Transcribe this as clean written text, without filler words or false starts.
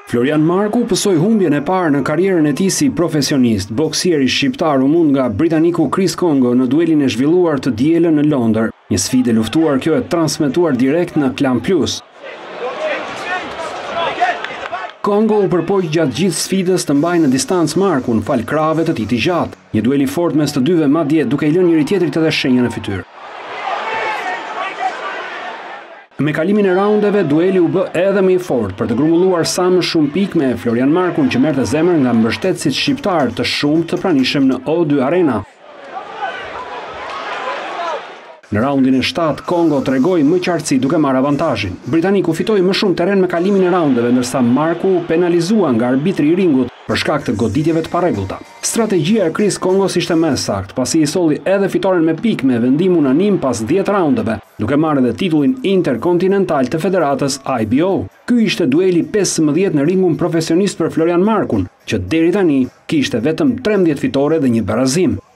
Florian Marku pësoi humbjen e parë në karrierën e tij si profesionist. Boksieri shqiptar u mund nga Britaniku Chris Kongo në duelin e zhvilluar të dielën në Londër. Një sfidë luftuar, kjo e transmetuar direkt në Klan Plus. Kongo u përpoq gjatë gjithë sfidës të mbajë në distancë Markun, fal krave të tij të gjatë. Një duel i fortë mes të dyve, madje duke i lënë njëri-tjetrit edhe shenjën në fytyrë. Me kalimin e raundeve, dueli u bë edhe më i fortë për të grumbulluar sa më shumë pikë me Florian Markun që merrte zemër nga mbështetësit shqiptar të shumtë të pranishëm në O2 Arena. Në raundin e 7, Kongo tregoi më qartësi duke marrë avantazhin. Britaniku fitoi më shumë terren me kalimin e raundeve, ndërsa Marku penalizua nga arbitri i ringut për shkak të goditjeve të parregullta. Strategjia e Chris Kongo ishte më saktë, pasi i solli edhe fitoren me pikë me vendim unanim pas 10 raundeve, duke marrë edhe titullin interkontinental të Federatës IBO. Ky ishte dueli 15 në ringun profesionist për Florian Markun, që deri tani kishte vetëm 13 fitore dhe 1 barazim.